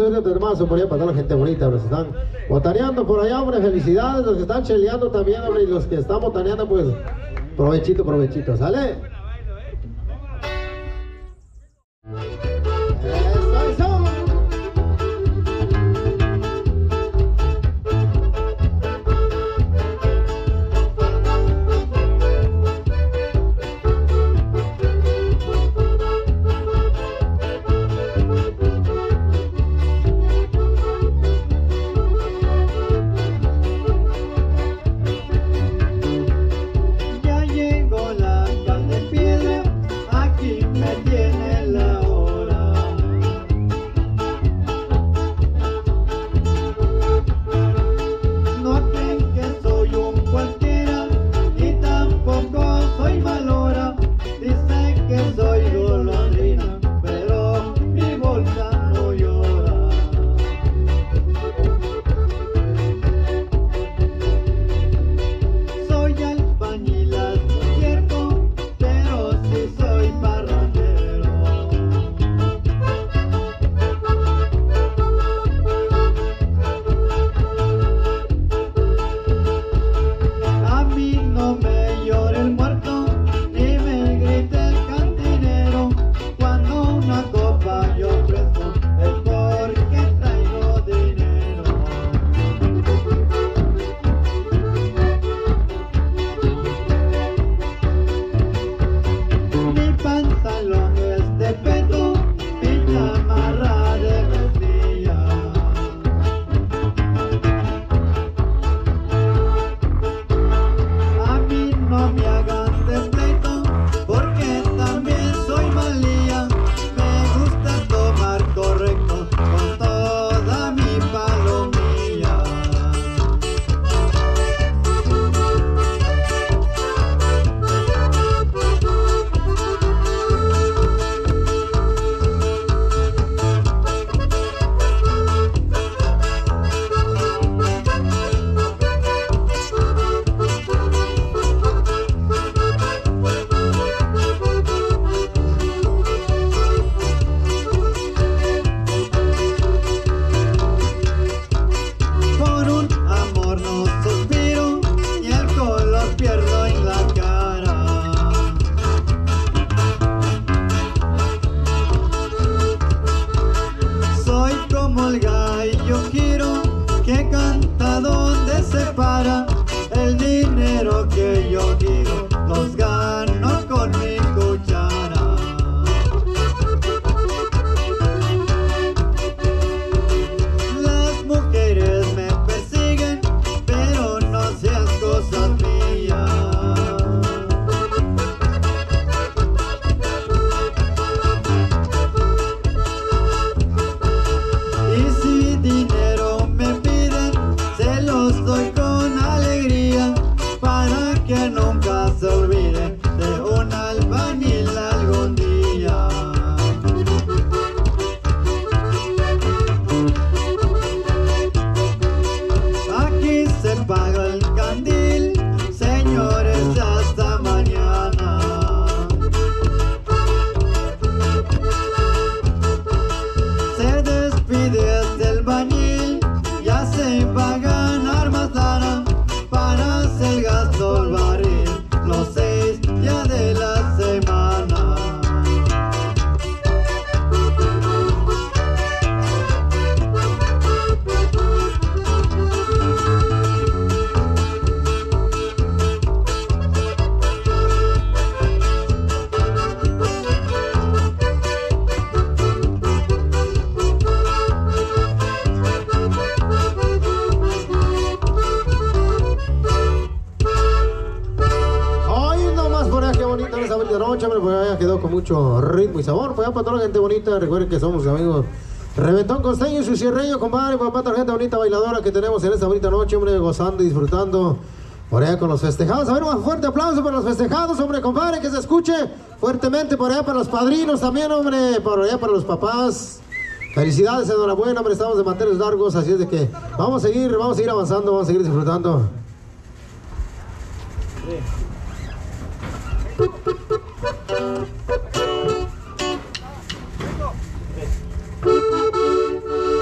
este termazo por allá para toda la gente bonita, los que están botaneando por allá, hombre, felicidades, los que están cheleando también, hombre, y los que están botaneando, pues, provechito, provechito, ¿sale? Quedó con mucho ritmo y sabor, pues para toda la gente bonita. Recuerden que somos amigos Reventón Costeño y su cierreño, compadre, para toda la gente bonita bailadora que tenemos en esta bonita noche, hombre, gozando y disfrutando por allá con los festejados. A ver, un fuerte aplauso para los festejados, hombre, compadre, que se escuche fuertemente por allá para los padrinos también, hombre, por allá para los papás. Felicidades, enhorabuena, hombre, estamos de manteles largos, así es de que vamos a seguir avanzando, vamos a seguir disfrutando.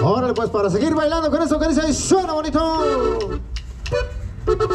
Órale, pues para seguir bailando con eso que dice, suena bonito.